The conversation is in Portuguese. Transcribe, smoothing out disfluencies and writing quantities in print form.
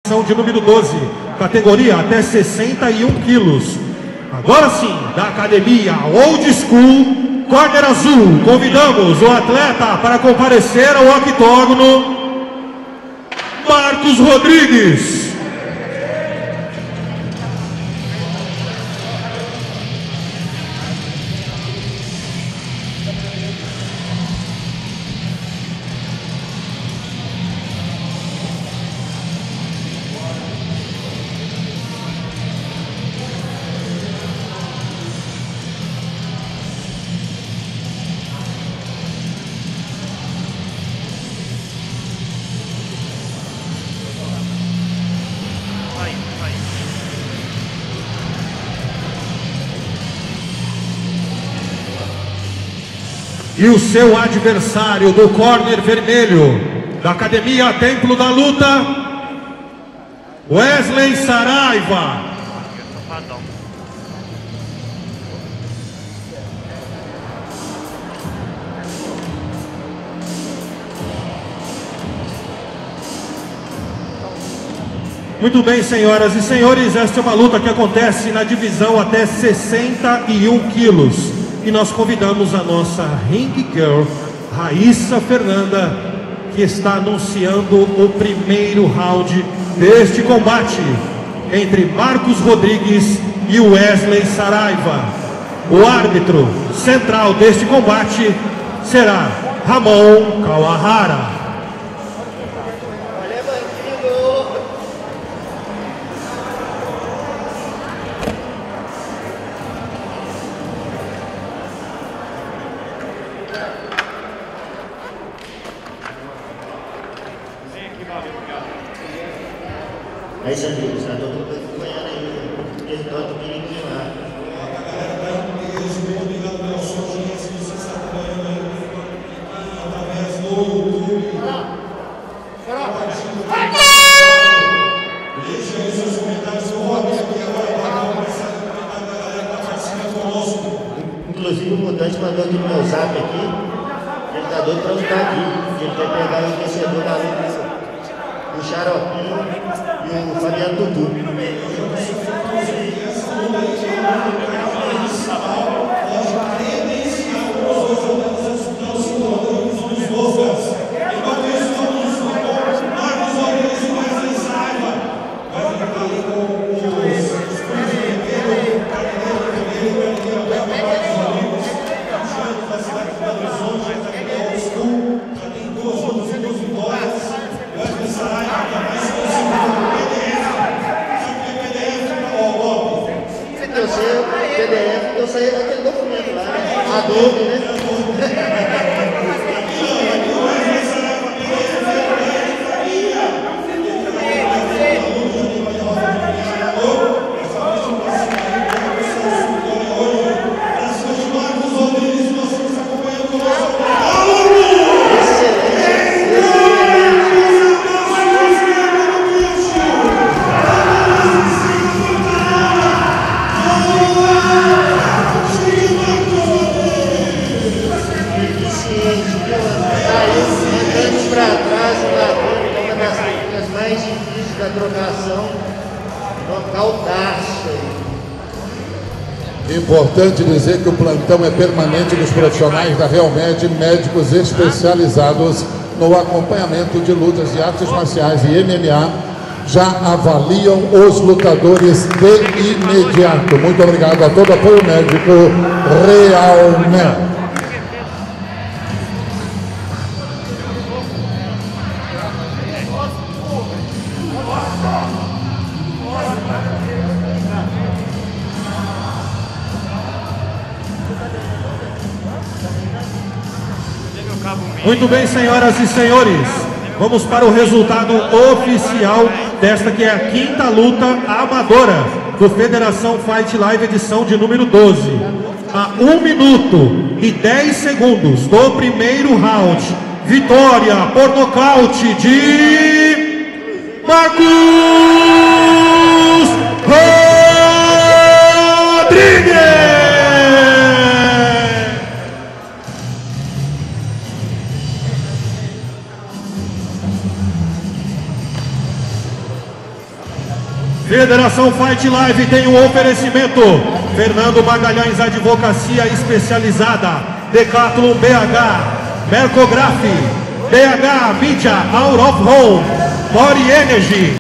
de número 12, categoria até 61 quilos. Agora sim, da academia Old School, corner azul, convidamos o atleta para comparecer ao octógono, Marcos Rodrigues. E o seu adversário do corner vermelho, da academia Templo da Luta, Wesley Saraiva. Muito bem, senhoras e senhores, esta é uma luta que acontece na divisão até 61 quilos. E nós convidamos a nossa Ring Girl, Raíssa Fernanda, que está anunciando o primeiro round deste combate entre Marcos Rodrigues e Wesley Saraiva. O árbitro central deste combate será Ramon Kawahara. Aí, Sandrinho, está todo mundo acompanhando aí, ele nota o periquinho lá. Muito obrigado pela sua audiência, você está acompanhando aí através do YouTube. Deixe aí seus comentários, eu vou abrir aqui agora para começar a comentar da galera que está participando conosco. Inclusive o mutante mandou aqui no meu zap aqui, ele está doido para lutar aqui, ele quer pegar o vencedor da luta. O Xaropinho e o Fabiano Tutu. PDF, eu saí daquele documento lá, né? Adobe, né? Da trocação, nocautaço. Importante dizer que o plantão é permanente dos profissionais da Realmed, médicos especializados no acompanhamento de lutas de artes marciais e MMA, já avaliam os lutadores de imediato. Muito obrigado a todo apoio médico Realmed. Muito bem, senhoras e senhores, vamos para o resultado oficial desta que é a quinta luta amadora do Federação Fight Live edição de número 12. A 1 minuto e 10 segundos do primeiro round, vitória por nocaute de Marcos Rodrigues! Federação Fight Live tem um oferecimento. Fernando Magalhães Advocacia Especializada, Decathlon BH, Mercograph, BH Mídia Out of Home, Body Energy.